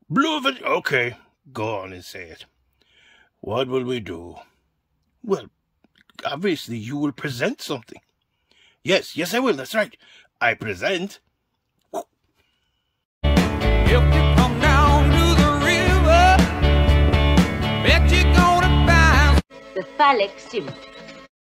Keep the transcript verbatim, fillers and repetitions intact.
Blue Avenger. Okay, go on and say it. What will we do? Well, obviously you will present something. Yes, yes I will, that's right. I present... If you come down to the river, bet you're gonna find The phallic suit.